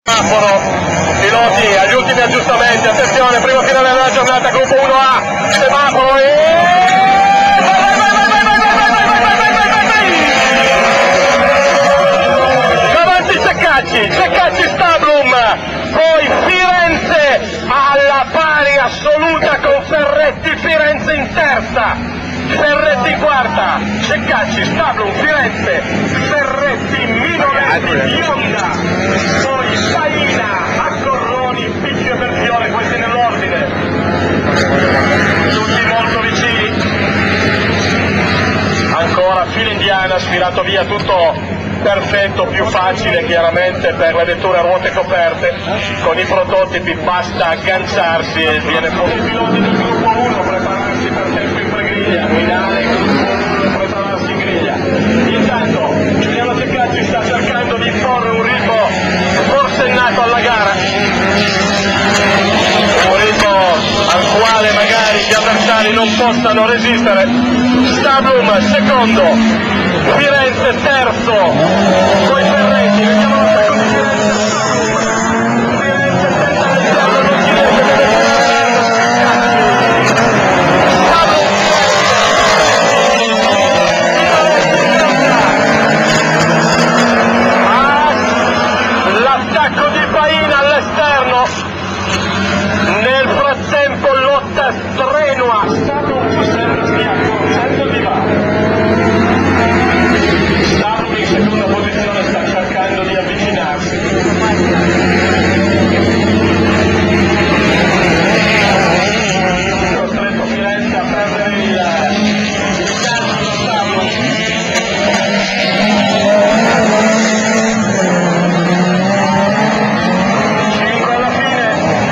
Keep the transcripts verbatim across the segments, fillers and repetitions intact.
Piloti agli ultimi aggiustamenti, attenzione, primo finale della giornata, gruppo uno A, semaforo e... Avanti Ceccacci, Ceccacci Stablum, poi Firenze alla pari assoluta con Ferretti, Firenze in terza, Ferretti in quarta, Ceccacci, Stablum, Firenze, Ferretti, Minoletti, Bionda, poi Faina, Accorroni, Picchio e Bertione, questi nell'ordine, tutti molto vicini, ancora fila indiana, sfilato via tutto perfetto, più facile chiaramente per le vetture a ruote coperte, con i prototipi basta agganciarsi e viene fuori. I piloti del gruppo uno prepararsi per tempo in pregriglia, guidare il gruppo uno prepararsi in griglia. Intanto Giuliano Ceccacci sta cercando di imporre un ritmo forsennato alla gara, un ritmo al quale magari gli avversari non possano resistere. Stablum secondo, Firenze terzo, poi Ferretti, vediamo la seconda di Firenze, Firenze tentativo, non si riesce a vedere l'attacco di Faina all'esterno, nel frattempo lotta strenua, Stablum si stia accorgendo di là. In seconda posizione sta cercando di avvicinarsi. Costretto Firenze a perdere il calcio dello Stablum. cinque alla fine.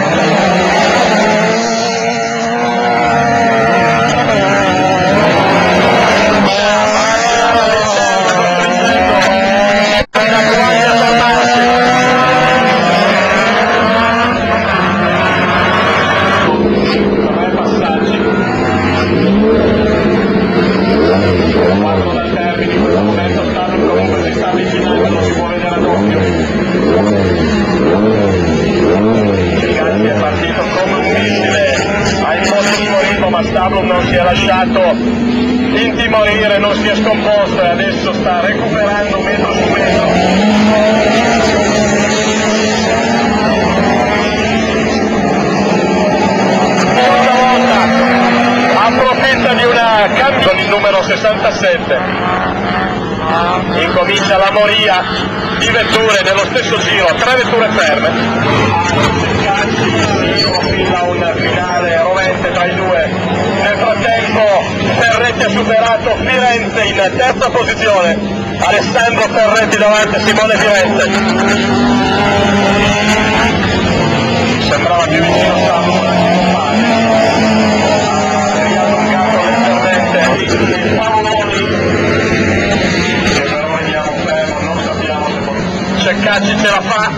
Ma Stablum non si è lasciato intimorire, non si è scomposto e adesso sta recuperando metro su metro. Seconda volta approfitta di una cambio di numero sessantasette, incomincia la moria di vetture nello stesso giro, tre vetture ferme. Profila un finale rovente tra i due. Nel frattempo Ferretti ha superato Firenze in terza posizione, Alessandro Ferretti davanti a Simone Firenze. Sembrava più vicino Stablum, ha allungato leggermente il Paoloni, che però vediamo fermo, non sappiamo se può. Ceccacci ce la fa.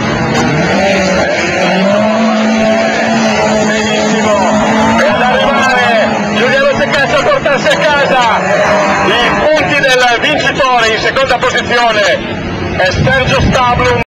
A portarsi a casa i punti del vincitore. In seconda posizione è Sergio Stablum.